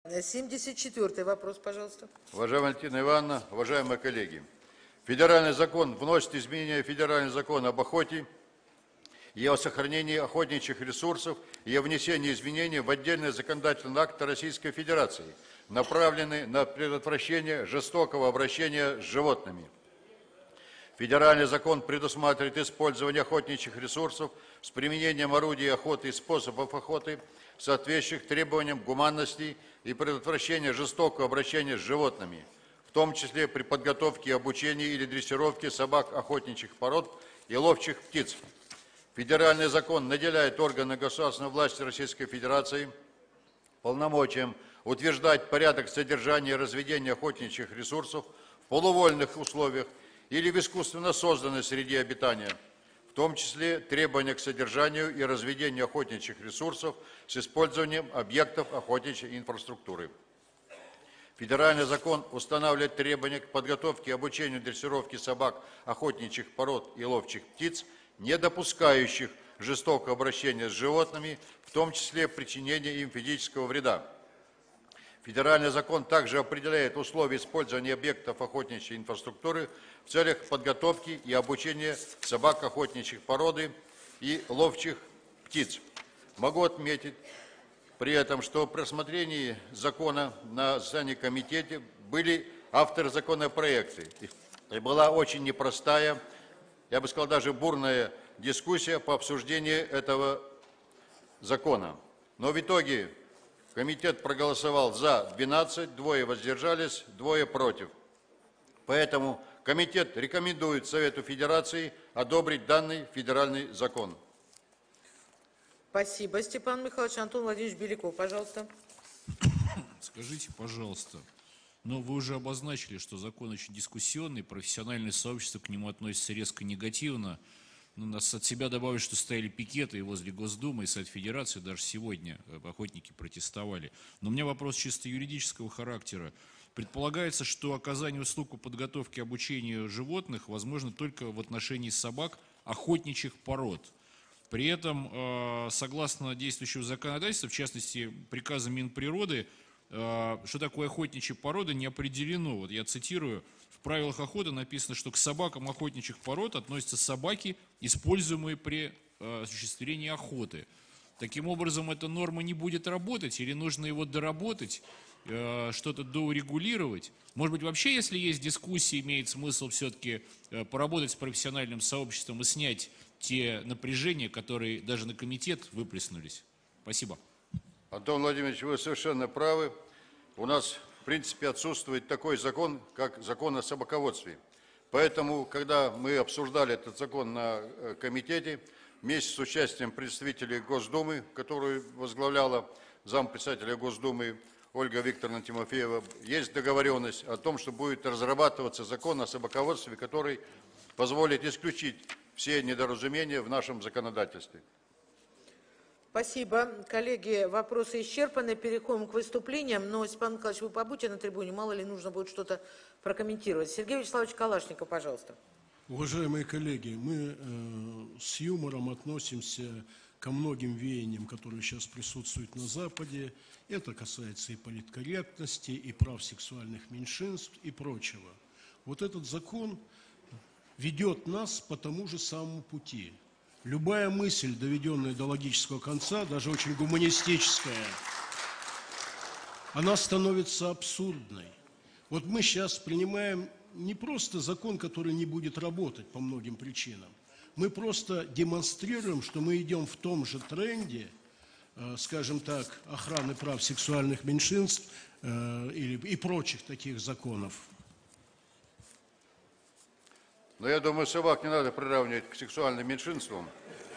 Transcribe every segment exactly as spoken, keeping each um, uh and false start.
семьдесят четвёртый вопрос, пожалуйста. Уважаемая Валентина Ивановна, уважаемые коллеги, федеральный закон вносит изменения в федеральный закон об охоте и о сохранении охотничьих ресурсов и о внесении изменений в отдельные законодательные акты Российской Федерации, направленные на предотвращение жестокого обращения с животными. Федеральный закон предусматривает использование охотничьих ресурсов с применением орудий охоты и способов охоты, соответствующих требованиям гуманности и предотвращения жестокого обращения с животными, в том числе при подготовке и обучении или дрессировке собак охотничьих пород и ловчих птиц. Федеральный закон наделяет органы государственной власти Российской Федерации полномочием утверждать порядок содержания и разведения охотничьих ресурсов в полувольных условиях или в искусственно созданной среде обитания, в том числе требования к содержанию и разведению охотничьих ресурсов с использованием объектов охотничьей инфраструктуры. Федеральный закон устанавливает требования к подготовке и обучению дрессировки собак охотничьих пород и ловчих птиц, не допускающих жестокого обращения с животными, в том числе причинения им физического вреда. Федеральный закон также определяет условия использования объектов охотничьей инфраструктуры в целях подготовки и обучения собак охотничьих породы и ловчих птиц. Могу отметить при этом, что при рассмотрении закона на заседании комитета были авторы законопроекта. И была очень непростая, я бы сказал, даже бурная дискуссия по обсуждению этого закона. Но в итоге комитет проголосовал за двенадцать, двое воздержались, двое против. Поэтому комитет рекомендует Совету Федерации одобрить данный федеральный закон. Спасибо, Степан Михайлович. Антон Владимирович Беляков, пожалуйста. Скажите, пожалуйста, но вы уже обозначили, что закон очень дискуссионный, профессиональное сообщество к нему относится резко негативно. Ну, нас от себя добавить, что стояли пикеты и возле Госдумы, и Совет Федерации, даже сегодня охотники протестовали. Но у меня вопрос чисто юридического характера. Предполагается, что оказание услуг по подготовке и обучению животных возможно только в отношении собак охотничьих пород. При этом, согласно действующему законодательству, в частности, приказа Минприроды, что такое охотничья порода, не определено. Вот я цитирую, в правилах охоты написано, что к собакам охотничьих пород относятся собаки, используемые при осуществлении охоты. Таким образом, эта норма не будет работать или нужно его доработать, что-то доурегулировать? Может быть, вообще, если есть дискуссии, имеет смысл все-таки поработать с профессиональным сообществом и снять те напряжения, которые даже на комитет выплеснулись? Спасибо. Антон Владимирович, вы совершенно правы. У нас, в принципе, отсутствует такой закон, как закон о собаководстве. Поэтому, когда мы обсуждали этот закон на комитете, вместе с участием представителей Госдумы, которую возглавляла зампредседателя Госдумы Ольга Викторовна Тимофеева, есть договоренность о том, что будет разрабатываться закон о собаководстве, который позволит исключить все недоразумения в нашем законодательстве. Спасибо. Коллеги, вопросы исчерпаны. Переходим к выступлениям. Но, Степан Михайлович, вы побудьте на трибуне, мало ли нужно будет что-то прокомментировать. Сергей Вячеславович Калашников, пожалуйста. Уважаемые коллеги, мы э, с юмором относимся ко многим веяниям, которые сейчас присутствуют на Западе. Это касается и политкорректности, и прав сексуальных меньшинств, и прочего. Вот этот закон ведет нас по тому же самому пути. Любая мысль, доведенная до логического конца, даже очень гуманистическая, она становится абсурдной. Вот мы сейчас принимаем не просто закон, который не будет работать по многим причинам. Мы просто демонстрируем, что мы идем в том же тренде, э, скажем так, охраны прав сексуальных меньшинств э, или, и прочих таких законов. Но я думаю, собак не надо приравнивать к сексуальным меньшинствам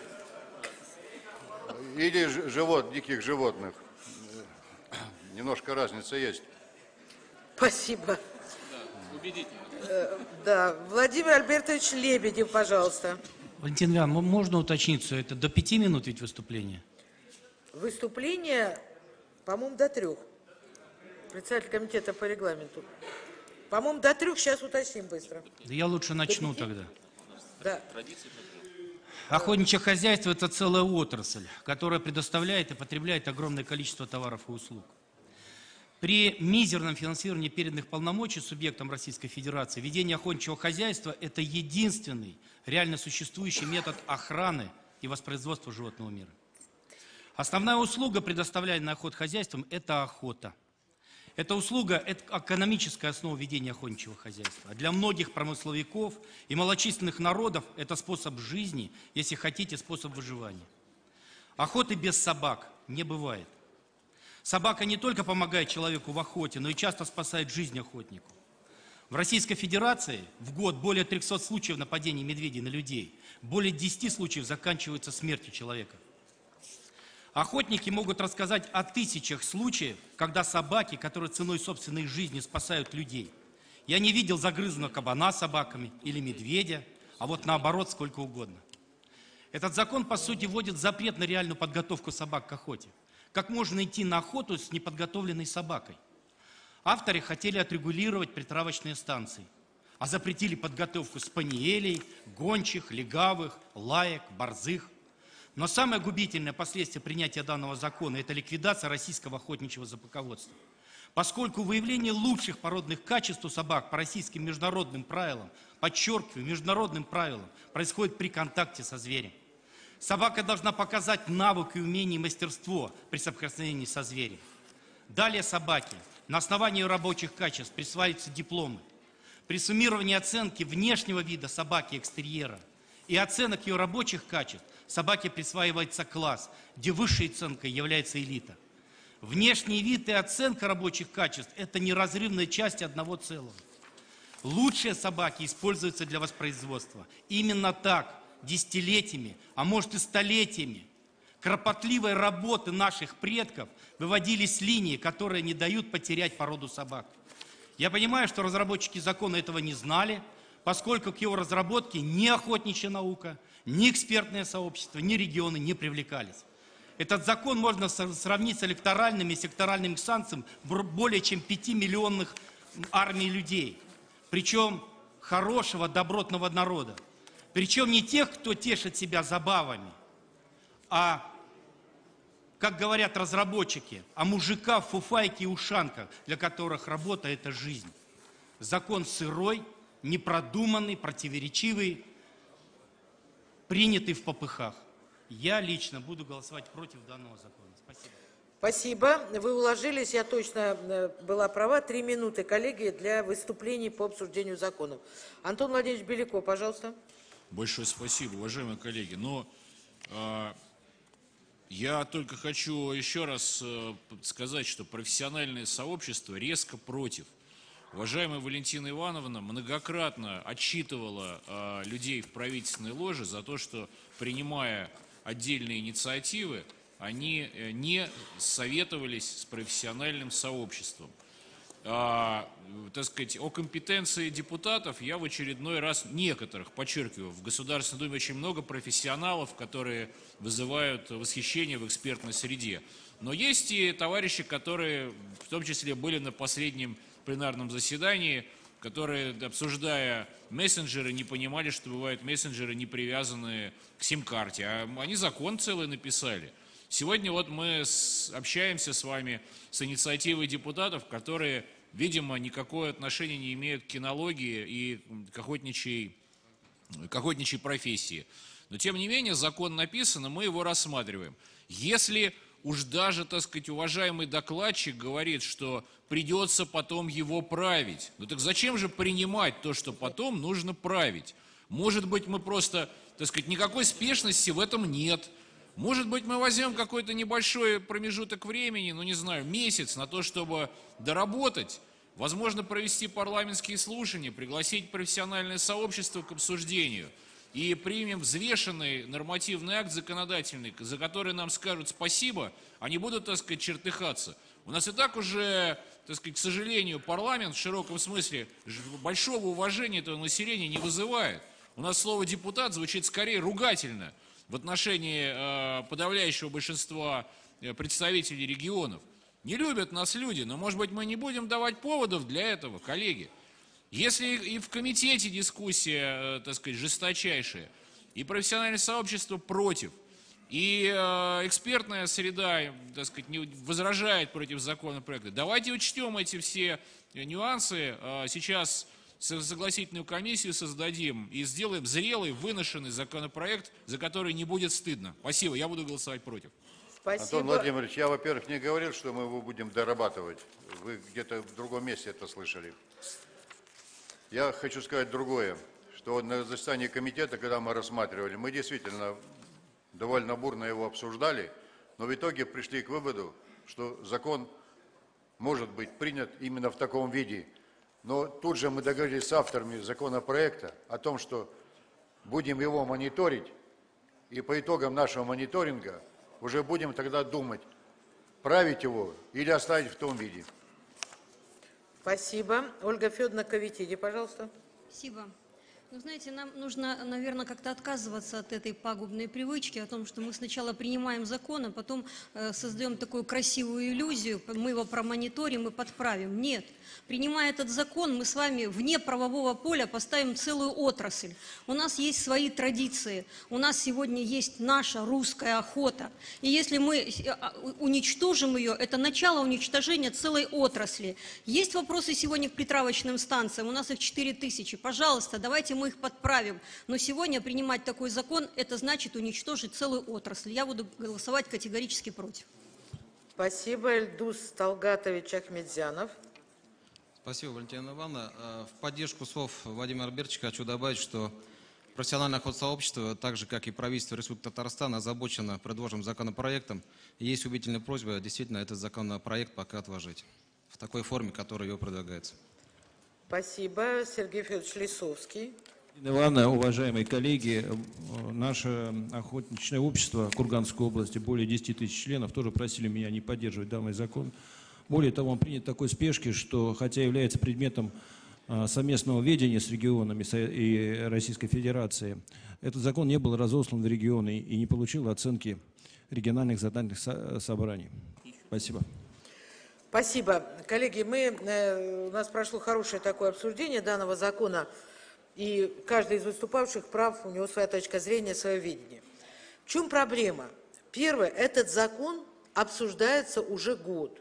или живот, диких животных. Немножко разница есть. Спасибо. Да, убедительно. Э, да, Владимир Альбертович Лебедев, пожалуйста. Валентин Иванович, можно уточниться, это до пяти минут ведь выступление? Выступление, по-моему, до трех. Председатель комитета по регламенту. По-моему, до трех, сейчас уточним быстро. Да я лучше начну тогда. Да. Охотничье хозяйство – это целая отрасль, которая предоставляет и потребляет огромное количество товаров и услуг. При мизерном финансировании переданных полномочий субъектам Российской Федерации ведение охотничьего хозяйства – это единственный реально существующий метод охраны и воспроизводства животного мира. Основная услуга, предоставляемая охотхозяйством, это охота. Эта услуга – это экономическая основа ведения охотничьего хозяйства. А для многих промысловиков и малочисленных народов это способ жизни, если хотите, способ выживания. Охоты без собак не бывает. Собака не только помогает человеку в охоте, но и часто спасает жизнь охотнику. В Российской Федерации в год более трёхсот случаев нападений медведей на людей, более десяти случаев заканчиваются смертью человека. Охотники могут рассказать о тысячах случаев, когда собаки, которые ценой собственной жизни спасают людей. Я не видел загрызанного кабана собаками или медведя, а вот наоборот сколько угодно. Этот закон, по сути, вводит запрет на реальную подготовку собак к охоте. Как можно идти на охоту с неподготовленной собакой? Авторы хотели отрегулировать притравочные станции, а запретили подготовку спаниелей, гончих, легавых, лаек, борзых. Но самое губительное последствие принятия данного закона – это ликвидация российского охотничьего собаководства. Поскольку выявление лучших породных качеств у собак по российским международным правилам, подчеркиваю, международным правилам, происходит при контакте со зверем. Собака должна показать навык и умение и мастерство при соприкосновении со зверем. Далее собаке на основании рабочих качеств присваиваются дипломы. При суммировании оценки внешнего вида собаки экстерьера и оценок ее рабочих качеств собаке присваивается класс, где высшей оценкой является элита. Внешний вид и оценка рабочих качеств – это неразрывная часть одного целого. Лучшие собаки используются для воспроизводства. Именно так, десятилетиями, а может и столетиями, кропотливой работы наших предков выводились линии, которые не дают потерять породу собак. Я понимаю, что разработчики закона этого не знали, поскольку к его разработке ни охотничья наука, ни экспертное сообщество, ни регионы не привлекались. Этот закон можно сравнить с электоральными и секторальными санкциями более чем пятимиллионных армий людей, причем хорошего, добротного народа. Причем не тех, кто тешит себя забавами, а, как говорят разработчики, а мужика в фуфайке и ушанках, для которых работа – это жизнь. Закон сырой, непродуманный, противоречивый, принятый в попыхах. Я лично буду голосовать против данного закона. Спасибо. Спасибо. Вы уложились, я точно э, была права. Три минуты, коллеги, для выступлений по обсуждению законов. Антон Владимирович Беляков, пожалуйста. Большое спасибо, уважаемые коллеги. Но э, я только хочу еще раз э, сказать, что профессиональное сообщество резко против. Уважаемая Валентина Ивановна многократно отчитывала э, людей в правительственной ложе за то, что, принимая отдельные инициативы, они э, не советовались с профессиональным сообществом. А, так сказать, о компетенции депутатов я в очередной раз, некоторых, подчеркиваю, в Государственной Думе очень много профессионалов, которые вызывают восхищение в экспертной среде. Но есть и товарищи, которые в том числе были на последнем пленарном заседании, которые, обсуждая мессенджеры, не понимали, что бывают мессенджеры, не привязанные к сим-карте. А они закон целый написали. Сегодня вот мы общаемся с вами с инициативой депутатов, которые, видимо, никакое отношение не имеют к кинологии и к охотничьей, к охотничьей профессии. Но, тем не менее, закон написан, и мы его рассматриваем. Если уж даже, так сказать, уважаемый докладчик говорит, что придется потом его править, ну так зачем же принимать то, что потом нужно править? Может быть, мы просто, так сказать, никакой спешности в этом нет. Может быть, мы возьмем какой-то небольшой промежуток времени, ну не знаю, месяц на то, чтобы доработать, возможно, провести парламентские слушания, пригласить профессиональное сообщество к обсуждению и примем взвешенный нормативный акт законодательный, за который нам скажут спасибо, а не будут, так сказать, чертыхаться. У нас и так уже, так сказать, к сожалению, парламент в широком смысле большого уважения этого населения не вызывает. У нас слово «депутат» звучит скорее ругательно в отношении э, подавляющего большинства представителей регионов. Не любят нас люди, но, может быть, мы не будем давать поводов для этого, коллеги. Если и в комитете дискуссия, э, так сказать, жесточайшая, и профессиональное сообщество против, И э, экспертная среда, так сказать, не возражает против законопроекта. Давайте учтем эти все нюансы. Э, сейчас согласительную комиссию создадим и сделаем зрелый, выношенный законопроект, за который не будет стыдно. Спасибо, я буду голосовать против. Спасибо. Антон Владимирович, я, во-первых, не говорил, что мы его будем дорабатывать. Вы где-то в другом месте это слышали. Я хочу сказать другое, что на заседании комитета, когда мы рассматривали, мы действительно довольно бурно его обсуждали, но в итоге пришли к выводу, что закон может быть принят именно в таком виде. Но тут же мы договорились с авторами законопроекта о том, что будем его мониторить, и по итогам нашего мониторинга уже будем тогда думать, править его или оставить в том виде. Спасибо. Ольга Федоровна Кавитиди, пожалуйста. Спасибо. Ну, знаете, нам нужно, наверное, как-то отказываться от этой пагубной привычки, о том, что мы сначала принимаем закон, а потом э, создаем такую красивую иллюзию, мы его промониторим и подправим. Нет. Принимая этот закон, мы с вами вне правового поля поставим целую отрасль. У нас есть свои традиции, у нас сегодня есть наша русская охота. И если мы уничтожим ее, это начало уничтожения целой отрасли. Есть вопросы сегодня к притравочным станциям, у нас их четыре тысячи. Пожалуйста, давайте мы их подправим. Но сегодня принимать такой закон, это значит уничтожить целую отрасль. Я буду голосовать категорически против. Спасибо. Эльдус Талгатович Ахмедзянов. Спасибо, Валентина Ивановна. В поддержку слов Владимира Берчика хочу добавить, что профессиональное охотсообщество, так же как и правительство Республики Татарстан, озабочено предложенным законопроектом. И есть убедительная просьба действительно этот законопроект пока отложить в такой форме, которая его предлагается. Спасибо. Сергей Федорович Лисовский. Ивановна, уважаемые коллеги, наше охотничье общество Курганской области, более десяти тысяч членов, тоже просили меня не поддерживать данный закон. Более того, он принят в такой спешке, что, хотя является предметом совместного ведения с регионами и Российской Федерации, этот закон не был разослан в регионы и не получил оценки региональных задательных собраний. Спасибо. Спасибо. Коллеги, мы, э, у нас прошло хорошее такое обсуждение данного закона, и каждый из выступавших прав, у него своя точка зрения, свое видение. В чем проблема? Первое, этот закон обсуждается уже год.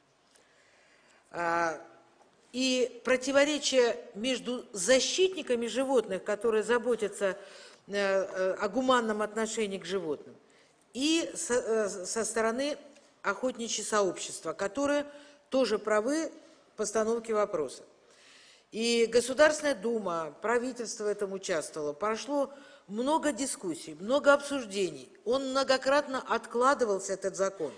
А, и противоречие между защитниками животных, которые заботятся э, э, о гуманном отношении к животным, и со, э, со стороны охотничьего сообщества, которые тоже правы в постановке вопроса. И Государственная Дума, правительство в этом участвовало, прошло много дискуссий, много обсуждений. Он многократно откладывался, этот закон.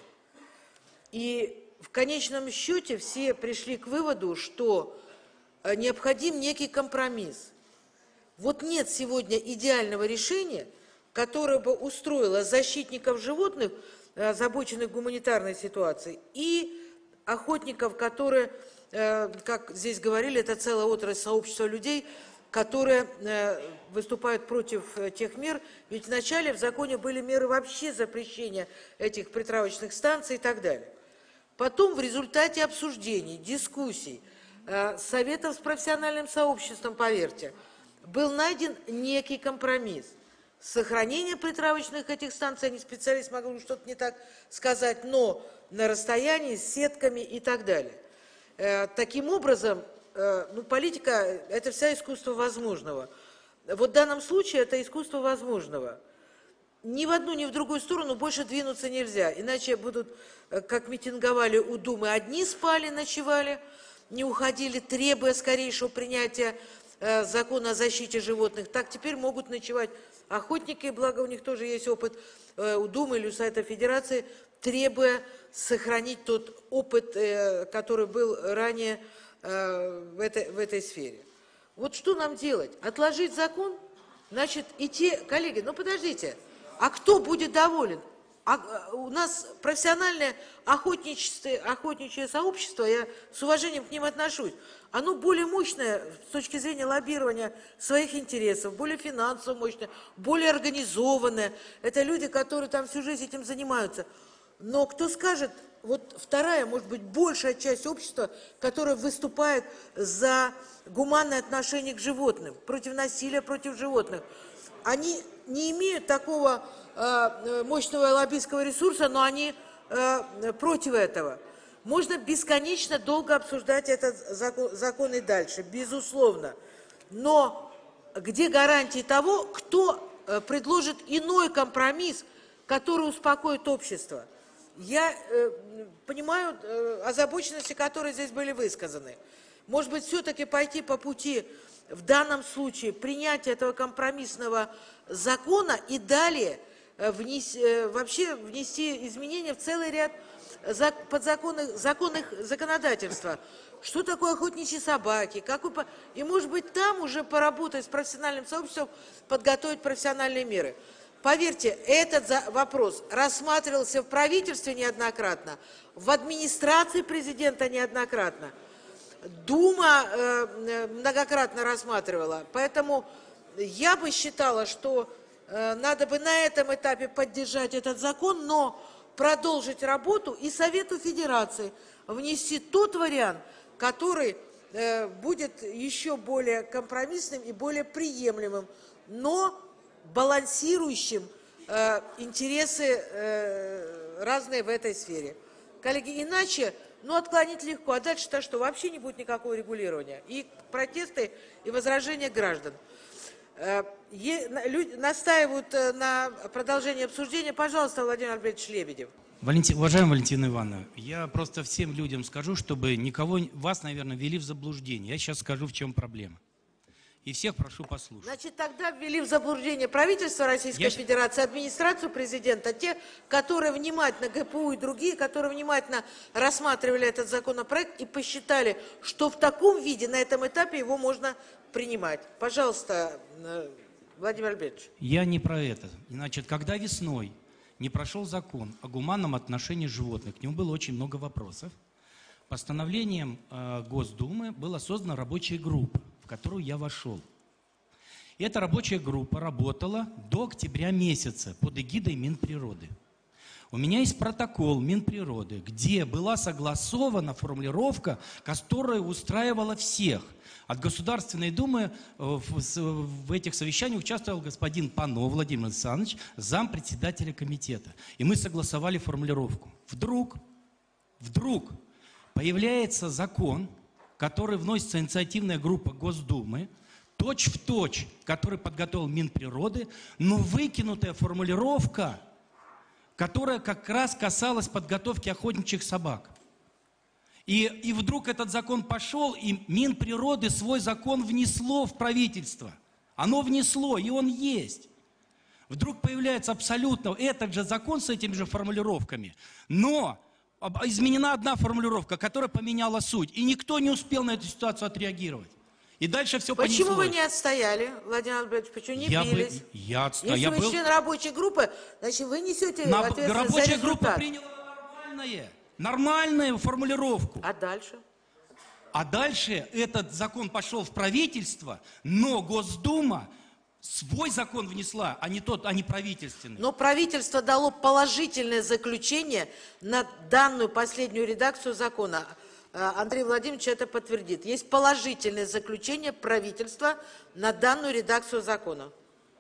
И в конечном счете все пришли к выводу, что необходим некий компромисс. Вот нет сегодня идеального решения, которое бы устроило защитников животных, озабоченных гуманитарной ситуацией, и охотников, которые, как здесь говорили, это целая отрасль сообщества людей, которые выступают против тех мер. Ведь вначале в законе были меры вообще запрещения этих притравочных станций и так далее. Потом в результате обсуждений, дискуссий, советов с профессиональным сообществом, поверьте, был найден некий компромисс. Сохранение притравочных этих станций, они специалисты могли что-то не так сказать, но на расстоянии, с сетками и так далее. Таким образом, ну, политика – это вся искусство возможного. Вот в данном случае это искусство возможного. Ни в одну, ни в другую сторону больше двинуться нельзя, иначе будут, как митинговали у Думы, одни спали, ночевали, не уходили, требуя скорейшего принятия э, закона о защите животных. Так теперь могут ночевать охотники, благо у них тоже есть опыт э, у Думы или у Совета Федерации, требуя сохранить тот опыт, э, который был ранее э, в, этой, в этой сфере. Вот что нам делать? Отложить закон? Значит, идти... Коллеги, ну подождите. А кто будет доволен? А, у нас профессиональное охотничье, охотничье сообщество, я с уважением к ним отношусь, оно более мощное с точки зрения лоббирования своих интересов, более финансово мощное, более организованное. Это люди, которые там всю жизнь этим занимаются. Но кто скажет, вот вторая, может быть, большая часть общества, которая выступает за гуманное отношение к животным, против насилия против животных, они не имеют такого э, мощного лоббистского ресурса, но они э, против этого. Можно бесконечно долго обсуждать этот закон, закон и дальше, безусловно. Но где гарантии того, кто э, предложит иной компромисс, который успокоит общество? Я э, понимаю э, озабоченности, которые здесь были высказаны. Может быть, все-таки пойти по пути, в данном случае, принятия этого компромиссного закона и далее э, внес, э, вообще внести изменения в целый ряд зак, подзаконных законных законодательства. Что такое охотничьи собаки? Какой, и, может быть, там уже поработать с профессиональным сообществом, подготовить профессиональные меры. Поверьте, этот вопрос рассматривался в правительстве неоднократно, в администрации президента неоднократно, Дума э, многократно рассматривала. Поэтому я бы считала, что э, надо бы на этом этапе поддержать этот закон, но продолжить работу и Совету Федерации внести тот вариант, который э, будет еще более компромиссным и более приемлемым, но балансирующим э, интересы э, разные в этой сфере. Коллеги, иначе, ну, отклонить легко, а дальше-то что? Вообще не будет никакого регулирования. И протесты, и возражения граждан. Э, е, люди настаивают э, на продолжении обсуждения. Пожалуйста, Владимир Альбертович Лебедев. Валентин, уважаемая Валентина Ивановна, я просто всем людям скажу, чтобы никого, вас, наверное, ввели в заблуждение. Я сейчас скажу, в чем проблема. И всех прошу послушать. Значит, тогда ввели в заблуждение правительство Российской Я... Федерации, администрацию президента, те, которые внимательно, ГПУ и другие, которые внимательно рассматривали этот законопроект и посчитали, что в таком виде, на этом этапе его можно принимать. Пожалуйста, Владимир Альбертович. Я не про это. Значит, когда весной не прошел закон о гуманном отношении животных, к нему было очень много вопросов, постановлением э, Госдумы была создана рабочая группа, в которую я вошел. И эта рабочая группа работала до октября месяца под эгидой Минприроды. У меня есть протокол Минприроды, где была согласована формулировка, которая устраивала всех. От Государственной Думы в, в этих совещаниях участвовал господин Панов Владимир Александрович, зампредседателя комитета. И мы согласовали формулировку. Вдруг, вдруг появляется закон, который вносится инициативная группа Госдумы, точь-в-точь, который подготовил Минприроды, но выкинутая формулировка, которая как раз касалась подготовки охотничьих собак. И, и вдруг этот закон пошел, и Минприроды свой закон внесло в правительство. Оно внесло, и он есть. Вдруг появляется абсолютно этот же закон с этими же формулировками, но изменена одна формулировка, которая поменяла суть. И никто не успел на эту ситуацию отреагировать. И дальше все понеслось. Почему вы не отстояли, Владимир Альбертович, почему не я бились? Бы, я отстоял. Если я вы был... член рабочей группы, значит, вы несете На... ответственность Рабочая за результат. группа приняла нормальное, нормальную формулировку. А дальше? А дальше этот закон пошел в правительство, но Госдума свой закон внесла, а не тот, а не правительственный. Но правительство дало положительное заключение на данную последнюю редакцию закона. Андрей Владимирович это подтвердит. Есть положительное заключение правительства на данную редакцию закона.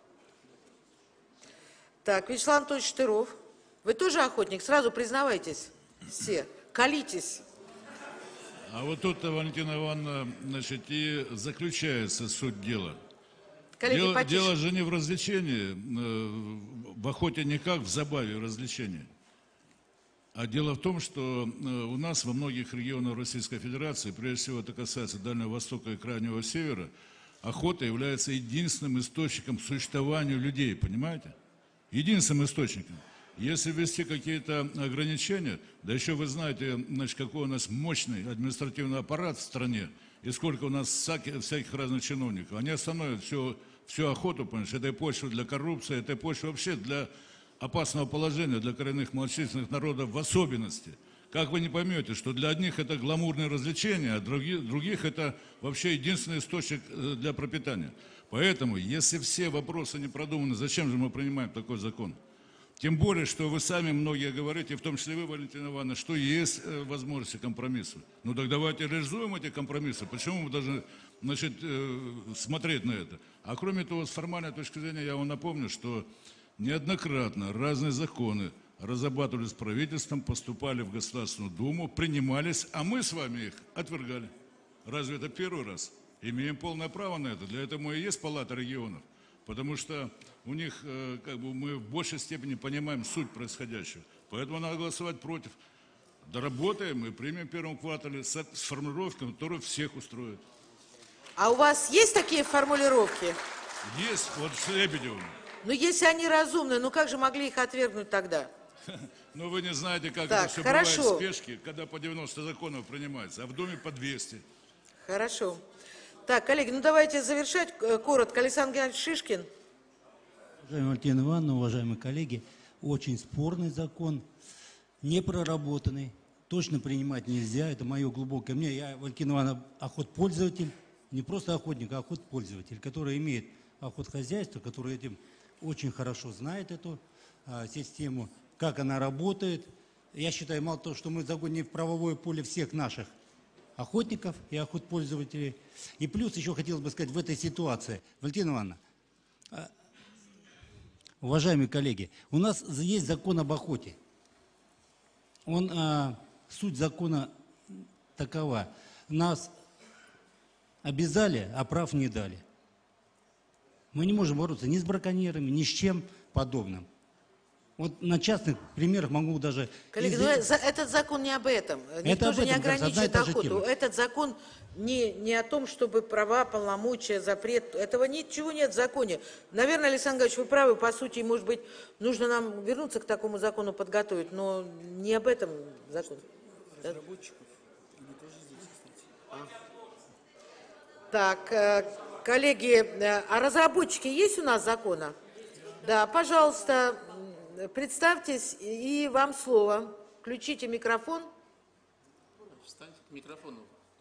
Так, Вячеслав Анатольевич Штыров. Вы тоже охотник? Сразу признавайтесь все. Колитесь. А вот тут, Валентина Ивановна, значит, и заключается суть дела. Коллеги, дело, дело же не в развлечении, в охоте никак, в забаве, в развлечении. А дело в том, что у нас во многих регионах Российской Федерации, прежде всего это касается Дальнего Востока и Крайнего Севера, охота является единственным источником существования людей, понимаете? Единственным источником. Если ввести какие-то ограничения, да еще вы знаете, значит, какой у нас мощный административный аппарат в стране, и сколько у нас всяких, всяких разных чиновников, они остановят всю, всю охоту, понимаешь, этой почвы для коррупции, этой почвы вообще для опасного положения, для коренных малочисленных народов в особенности. Как вы не поймете, что для одних это гламурное развлечение, а других, других это вообще единственный источник для пропитания. Поэтому, если все вопросы не продуманы, зачем же мы принимаем такой закон? Тем более, что вы сами многие говорите, в том числе вы, Валентина Ивановна, что есть э, возможности компромисса. Ну так давайте реализуем эти компромиссы. Почему мы должны, значит, э, смотреть на это? А кроме того, с формальной точки зрения, я вам напомню, что неоднократно разные законы разрабатывались правительством, поступали в Государственную Думу, принимались, а мы с вами их отвергали. Разве это первый раз? Имеем полное право на это. Для этого и есть Палата регионов. Потому что у них, э, как бы, мы в большей степени понимаем суть происходящего. Поэтому надо голосовать против. Доработаем и примем в первом квартале с, с формулировкой, которая всех устроит. А у вас есть такие формулировки? Есть, вот с Лебедевым. Ну, если они разумны, ну как же могли их отвергнуть тогда? Но вы не знаете, как Так, это все хорошо. бывает в спешке, когда по девяноста законов принимается, а в Доме по двести. Хорошо. Так, коллеги, ну давайте завершать э, коротко. Александр Геннадьевич Шишкин. Уважаемая Валентина Ивановна, уважаемые коллеги, очень спорный закон, не проработанный, точно принимать нельзя, это мое глубокое мнение. Я, Валентина Ивановна, охотпользователь, не просто охотник, а охотпользователь, который имеет охотхозяйство, который этим очень хорошо знает эту а, систему, как она работает. Я считаю, мало того, что мы загоним в правовое поле всех наших охотников и охотпользователей. И плюс еще хотелось бы сказать в этой ситуации, Валентина Ивановна, уважаемые коллеги, у нас есть закон об охоте. Он, а, суть закона такова. Нас обязали, а прав не дали. Мы не можем бороться ни с браконьерами, ни с чем подобным. Вот на частных примерах могу даже... Коллеги, Извин- ну, за- этот закон не об этом. Это Никто об же не этом, кажется, одна и ограничивает та же охоту. тема. Этот закон не, не о том, чтобы права, полномочия, запрет. Этого ничего нет в законе. Наверное, Александр Геннадьевич, вы правы. По сути, может быть, нужно нам вернуться к такому закону, подготовить. Но не об этом закон. Да? Так, э, коллеги, э, а разработчики есть у нас закона? Да, пожалуйста, м, представьтесь, и вам слово. Включите микрофон. Встаньте к микрофону.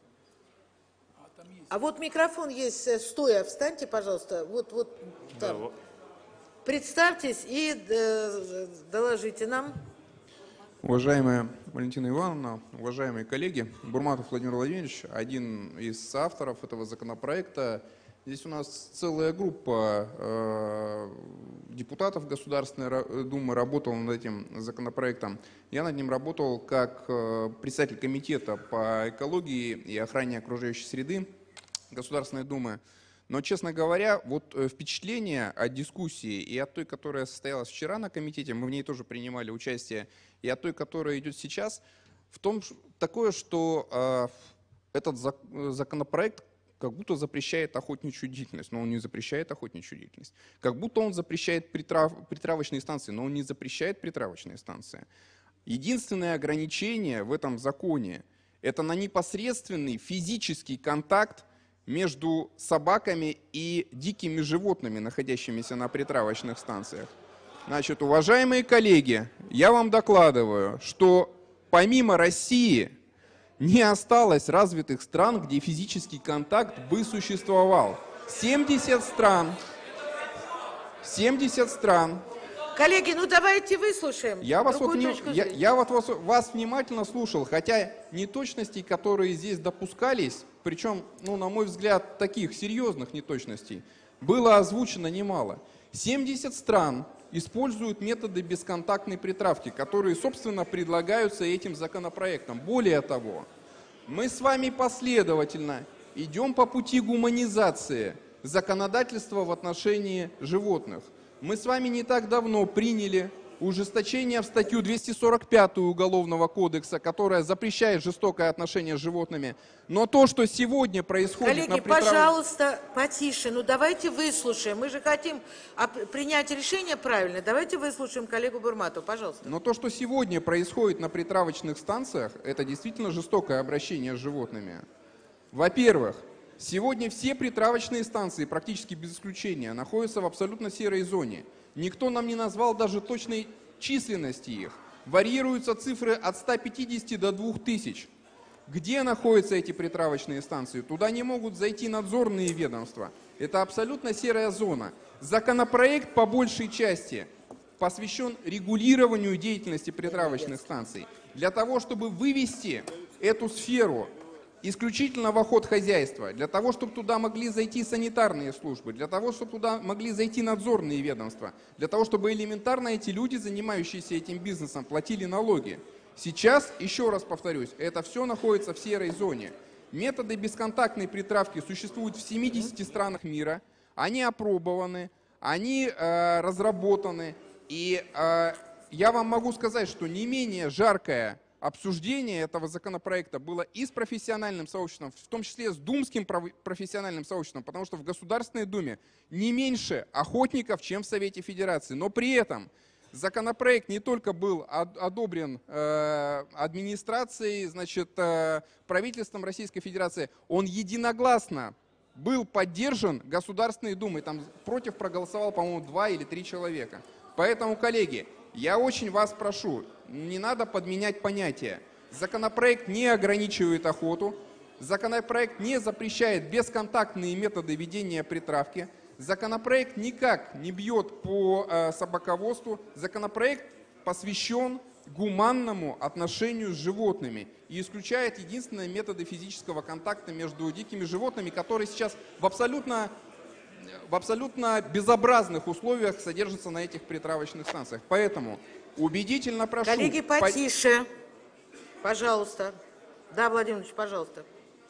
А вот микрофон есть, э, стоя. Встаньте, пожалуйста. Вот, вот там. Представьтесь и э, доложите нам. Уважаемая Валентина Ивановна, уважаемые коллеги, Бурматов Владимир Владимирович, один из авторов этого законопроекта. Здесь у нас целая группа э, депутатов Государственной Думы работала над этим законопроектом. Я над ним работал как э, председатель комитета по экологии и охране окружающей среды Государственной Думы. Но, честно говоря, вот э, впечатление от дискуссии и от той, которая состоялась вчера на комитете, мы в ней тоже принимали участие, и от той, которая идет сейчас, в том ш- такое, что э, этот зак- законопроект как будто запрещает охотничью деятельность, но он не запрещает охотничью деятельность. Как будто он запрещает притрав- притравочные станции, но он не запрещает притравочные станции. Единственное ограничение в этом законе – это на непосредственный физический контакт между собаками и дикими животными, находящимися на притравочных станциях. Значит, уважаемые коллеги, я вам докладываю, что помимо России не осталось развитых стран, где физический контакт бы существовал. семьдесят стран. семьдесят стран. Коллеги, ну давайте выслушаем. Я вас, вот, другую вни- точку я, зрения. я вот вас, вас внимательно слушал, хотя неточностей, которые здесь допускались, причем, ну, на мой взгляд, таких серьезных неточностей, было озвучено немало. семьдесят стран используют методы бесконтактной притравки, которые, собственно, предлагаются этим законопроектом. Более того, мы с вами последовательно идем по пути гуманизации законодательства в отношении животных. Мы с вами не так давно приняли ужесточение в статью двести сорок пять Уголовного кодекса, которая запрещает жестокое отношение с животными. Но то, что сегодня происходит Коллеги, на притрав- пожалуйста, потише. Ну давайте выслушаем. Мы же хотим оп- принять решение правильно. Давайте выслушаем коллегу Бурматова, пожалуйста. Но то, что сегодня происходит на притравочных станциях, это действительно жестокое обращение с животными. Во-первых, сегодня все притравочные станции, практически без исключения, находятся в абсолютно серой зоне. Никто нам не назвал даже точной численности их. Варьируются цифры от ста пятидесяти до двух тысяч. Где находятся эти притравочные станции? Туда не могут зайти надзорные ведомства. Это абсолютно серая зона. Законопроект по большей части посвящен регулированию деятельности притравочных станций. Для того, чтобы вывести эту сферу исключительно в охотхозяйство, для того, чтобы туда могли зайти санитарные службы, для того, чтобы туда могли зайти надзорные ведомства, для того, чтобы элементарно эти люди, занимающиеся этим бизнесом, платили налоги. Сейчас, еще раз повторюсь, это все находится в серой зоне. Методы бесконтактной притравки существуют в семидесяти странах мира, они опробованы, они э, разработаны, и э, я вам могу сказать, что не менее жаркое обсуждение этого законопроекта было и с профессиональным сообществом, в том числе с думским профессиональным сообществом, потому что в Государственной Думе не меньше охотников, чем в Совете Федерации. Но при этом законопроект не только был одобрен э, администрацией, значит, э, правительством Российской Федерации, он единогласно был поддержан Государственной Думой. Там против проголосовал, по-моему, два или три человека. Поэтому, коллеги, я очень вас прошу, не надо подменять понятия. Законопроект не ограничивает охоту, законопроект не запрещает бесконтактные методы ведения притравки, законопроект никак не бьет по э, собаководству, законопроект посвящен гуманному отношению с животными и исключает единственные методы физического контакта между дикими животными, которые сейчас в абсолютно... в абсолютно безобразных условиях содержатся на этих притравочных станциях. Поэтому убедительно прошу... Коллеги, потише. Пожалуйста. Да, Владимир Владимирович, пожалуйста.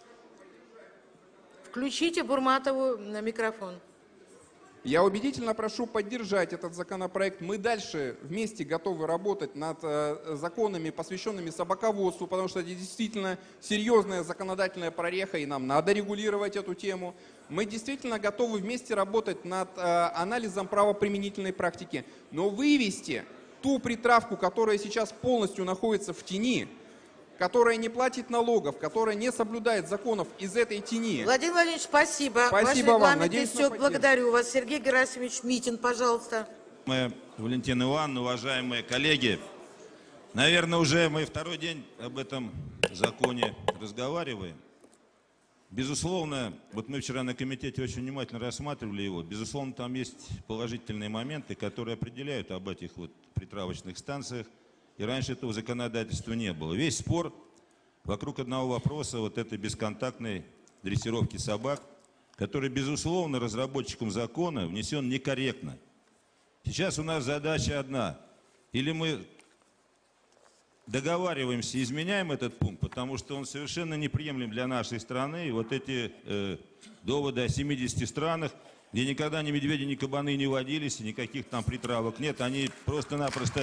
Включите Бурматову на микрофон. Я убедительно прошу поддержать этот законопроект. Мы дальше вместе готовы работать над э, законами, посвященными собаководству, потому что это действительно серьезная законодательная прореха, и нам надо регулировать эту тему. Мы действительно готовы вместе работать над э, анализом правоприменительной практики, но вывести ту притравку, которая сейчас полностью находится в тени, которая не платит налогов, которая не соблюдает законов, из этой тени. Владимир Владимирович, спасибо. Спасибо Ваш вам. Надеюсь, истек. Благодарю вас. Сергей Герасимович Митин, пожалуйста. Мы, Валентина Ивановна, уважаемые коллеги, наверное, уже мы второй день об этом законе разговариваем. Безусловно, вот мы вчера на комитете очень внимательно рассматривали его, безусловно, там есть положительные моменты, которые определяют об этих вот притравочных станциях, и раньше этого законодательства не было. Весь спор вокруг одного вопроса, вот этой бесконтактной дрессировки собак, который, безусловно, разработчикам закона внесен некорректно. Сейчас у нас задача одна. Или мы договариваемся, изменяем этот пункт, потому что он совершенно неприемлем для нашей страны. И вот эти э, доводы о семидесяти странах, где никогда ни медведи, ни кабаны не водились, и никаких там притравок нет, они просто-напросто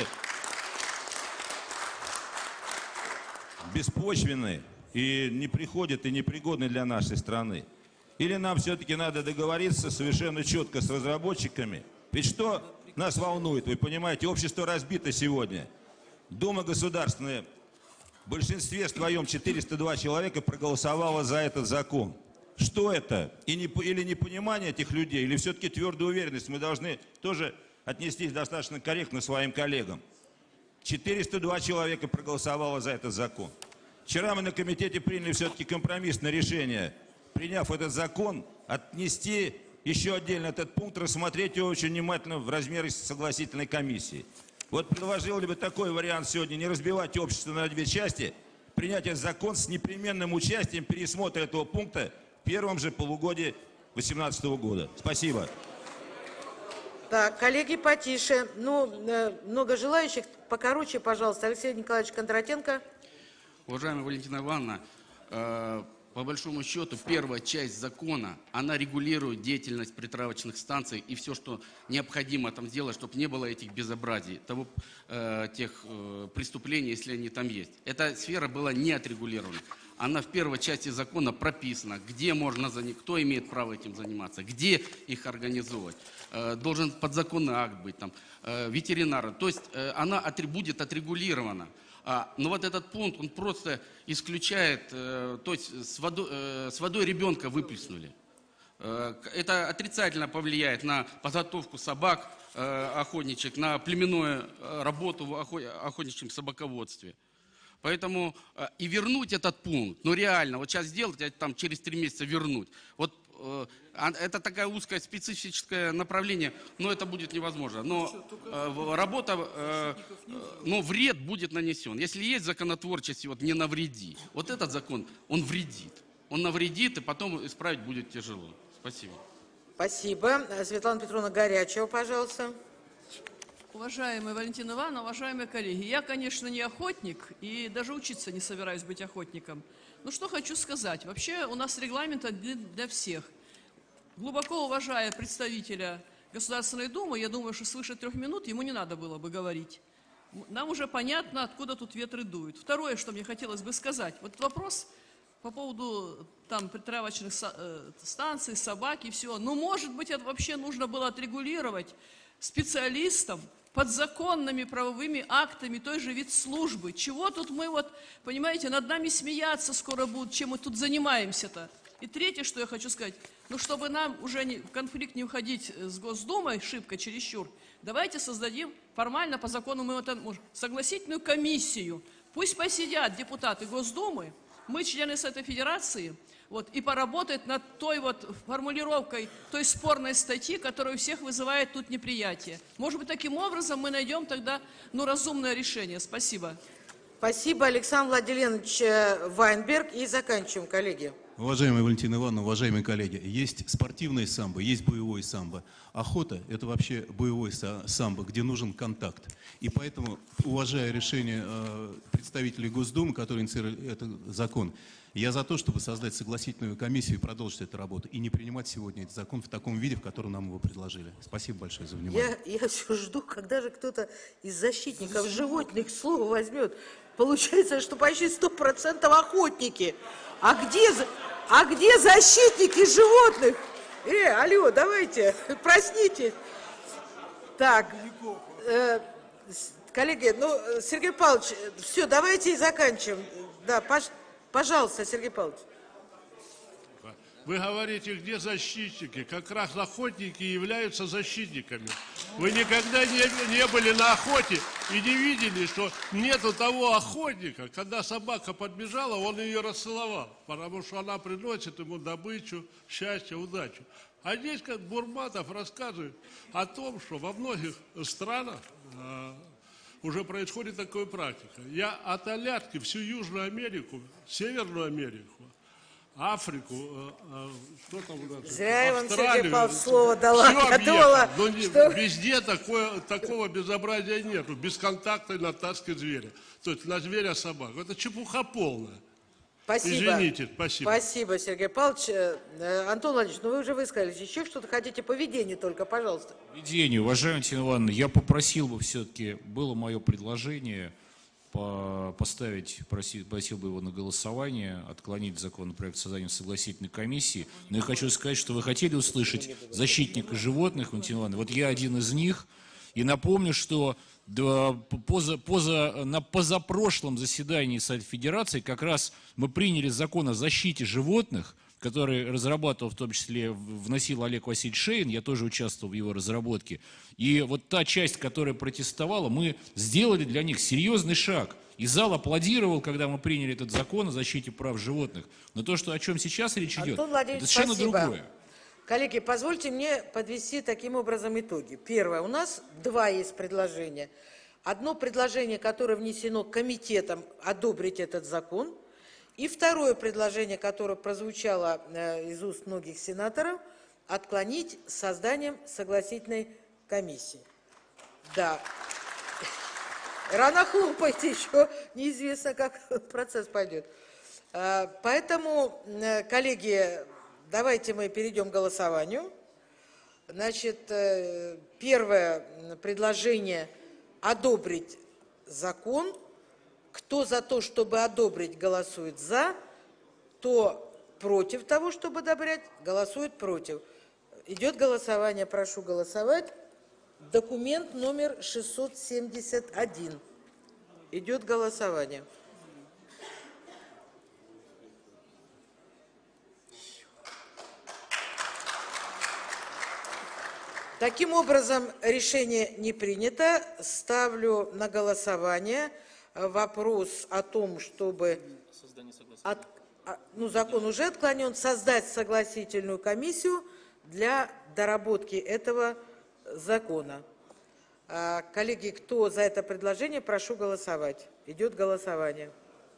беспочвенны и не приходят и непригодны для нашей страны. Или нам все-таки надо договориться совершенно четко с разработчиками. Ведь что нас волнует, вы понимаете, общество разбито сегодня. Дума Государственная в большинстве своем четыреста два человека проголосовало за этот закон. Что это? И не, или непонимание этих людей, или все-таки твердая уверенность? Мы должны тоже отнестись достаточно корректно своим коллегам. четыреста два человека проголосовало за этот закон. Вчера мы на комитете приняли все-таки компромиссное решение, приняв этот закон, отнести еще отдельно этот пункт, рассмотреть его очень внимательно в размере согласительной комиссии. Вот предложил ли бы такой вариант сегодня, не разбивать общество на две части, принять этот закон с непременным участием пересмотра этого пункта в первом же полугодии две тысячи восемнадцатого года. Спасибо. Так, коллеги, потише. Ну, э, много желающих. Покороче, пожалуйста. Алексей Николаевич Кондратенко. Уважаемая Валентина Ивановна, э, по большому счету, первая часть закона, она регулирует деятельность притравочных станций и все, что необходимо там сделать, чтобы не было этих безобразий, того, э, тех э, преступлений, если они там есть. Эта сфера была не отрегулирована. Она в первой части закона прописана, где можно заниматься, кто имеет право этим заниматься, где их организовывать. Э, должен подзаконный акт быть, там, э, ветеринара. То есть э, она отри, будет отрегулирована. А, но вот этот пункт, он просто исключает, э, то есть с водой, э, с водой ребенка выплеснули. Э, это отрицательно повлияет на подготовку собак э, охотничьих, на племенную э, работу в охотничьем собаководстве. Поэтому э, и вернуть этот пункт, ну реально, вот сейчас сделать, а там через три месяца вернуть. Вот э, а- это такая узкое специфическое направление, но это будет невозможно. Но э, в- работа, э, э, но вред будет нанесен. Если есть законотворчесть, вот не навреди. Вот этот закон, он вредит. Он навредит, и потом исправить будет тяжело. Спасибо. Спасибо. Светлана Петровна Горячева, пожалуйста. Уважаемая Валентина Ивановна, уважаемые коллеги, я, конечно, не охотник и даже учиться не собираюсь быть охотником. Но что хочу сказать. Вообще у нас регламент один для всех. Глубоко уважая представителя Государственной Думы, я думаю, что свыше трех минут ему не надо было бы говорить. Нам уже понятно, откуда тут ветры дуют. Второе, что мне хотелось бы сказать. Вот вопрос по поводу там притравочных станций, собак и все. Ну, может быть, это вообще нужно было отрегулировать специалистам, подзаконными правовыми актами той же ветслужбы. Чего тут мы вот, понимаете, над нами смеяться скоро будут, чем мы тут занимаемся-то. И третье, что я хочу сказать, ну, чтобы нам уже не, в конфликт не уходить с Госдумой шибко, чересчур, давайте создадим формально по закону мы это можем, согласительную комиссию. Пусть посидят депутаты Госдумы, мы члены Совета Федерации, вот, и поработать над той вот формулировкой той спорной статьи, которая у всех вызывает тут неприятие. Может быть, таким образом мы найдем тогда ну, разумное решение. Спасибо. Спасибо, Александр Владимирович Вайнберг. И заканчиваем, коллеги. Уважаемая Валентина Ивановна, уважаемые коллеги, есть спортивное самбо, есть боевое самбо. Охота – это вообще боевое самбо, где нужен контакт. И поэтому, уважая решение э, представителей Госдумы, которые инициировали этот закон, я за то, чтобы создать согласительную комиссию и продолжить эту работу, и не принимать сегодня этот закон в таком виде, в котором нам его предложили. Спасибо большое за внимание. Я, я все жду, когда же кто-то из защитников животных слово возьмет. Получается, что почти сто процентов охотники. А где, а где защитники животных? Э, алло, давайте, проснитесь. Так, э, коллеги, ну, Сергей Павлович, все, давайте и заканчиваем. Да, пож, пожалуйста, Сергей Павлович. Вы говорите, где защитники? Как раз охотники являются защитниками. Вы никогда не, не были на охоте и не видели, что нету того охотника, когда собака подбежала, он ее расцеловал, потому что она приносит ему добычу, счастье, удачу. А здесь, как Бурматов рассказывает о том, что во многих странах э, уже происходит такая практика. Я от Аляски всю Южную Америку, Северную Америку, Африку, э, э, что там у нас? Зря я вам, Австралию, Сергей Павлович, слово дала. все Я думала, но не- что... везде такое, такого безобразия нету. Без контакта и натаскивать зверя. То есть на зверя собаку. Это чепуха полная. Спасибо. Извините, спасибо. Спасибо, Сергей Павлович. Э, Антон Владимирович, ну вы уже высказались. Еще что-то хотите по ведению только, пожалуйста. Ведение, уважаемая Валентина Ивановна, я попросил бы все-таки, было мое предложение по- поставить, проси- просил бы его на голосование, отклонить законопроект созданием согласительной комиссии. Но я хочу сказать, что вы хотели услышать защитника животных, Валентина Ивановна. Вот я один из них. И напомню, что да, поза, поза, на позапрошлом заседании Совета Федерации как раз мы приняли закон о защите животных, который разрабатывал, в том числе вносил Олег Васильевич Шейн, я тоже участвовал в его разработке. И вот та часть, которая протестовала, мы сделали для них серьезный шаг. И зал аплодировал, когда мы приняли этот закон о защите прав животных. Но то, что, о чем сейчас речь идет, Антон Владимирович, это совершенно спасибо. другое. Коллеги, позвольте мне подвести таким образом итоги. Первое. У нас два есть предложения. Одно предложение, которое внесено комитетом, одобрить этот закон. И второе предложение, которое прозвучало э, из уст многих сенаторов, отклонить созданием согласительной комиссии. Да. Рано хлопайте, еще неизвестно, как процесс пойдет. Э, Поэтому, э, коллеги, давайте мы перейдем к голосованию. Значит, э, первое предложение – одобрить закон. Кто за то, чтобы одобрить, голосует «за», кто против того, чтобы одобрять, голосует «против». Идет голосование, прошу голосовать. Документ номер шестьсот семьдесят один. Идет голосование. Таким образом, решение не принято. Ставлю на голосование вопрос о том, чтобы от- а, ну, закон уже отклонен, создать согласительную комиссию для доработки этого закона. А, коллеги, кто за это предложение, прошу голосовать. Идет голосование.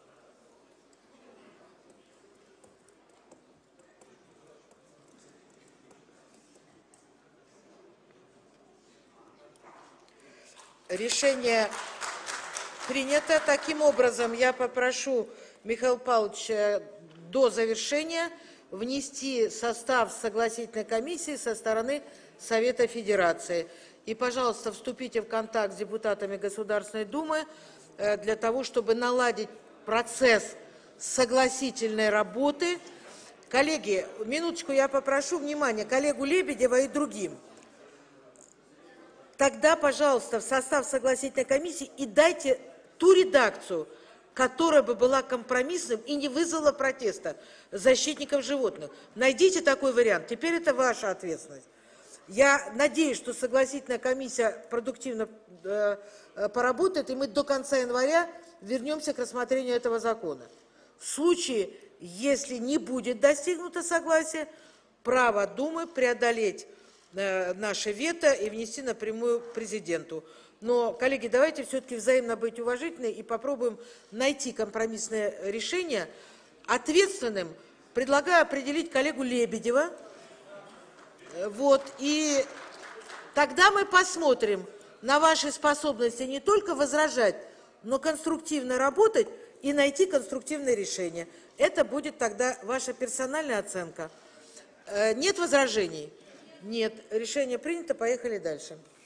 Решение принято. Таким образом, я попрошу Михаила Павловича до завершения внести состав согласительной комиссии со стороны Совета Федерации. И, пожалуйста, вступите в контакт с депутатами Государственной Думы для того, чтобы наладить процесс согласительной работы. Коллеги, минуточку, я попрошу внимания коллегу Лебедева и другим. Тогда, пожалуйста, в состав согласительной комиссии и дайте ту редакцию, которая бы была компромиссным и не вызвала протеста защитников животных. Найдите такой вариант. Теперь это ваша ответственность. Я надеюсь, что согласительная комиссия продуктивно э, поработает, и мы до конца января вернемся к рассмотрению этого закона. В случае, если не будет достигнуто согласия, право Думы преодолеть э, наше вето и внести напрямую президенту. Но, коллеги, давайте все-таки взаимно быть уважительны и попробуем найти компромиссное решение. Ответственным предлагаю определить коллегу Лебедева. Вот, и тогда мы посмотрим на ваши способности не только возражать, но конструктивно работать и найти конструктивное решение. Это будет тогда ваша персональная оценка. Нет возражений? Нет. Решение принято. Поехали дальше.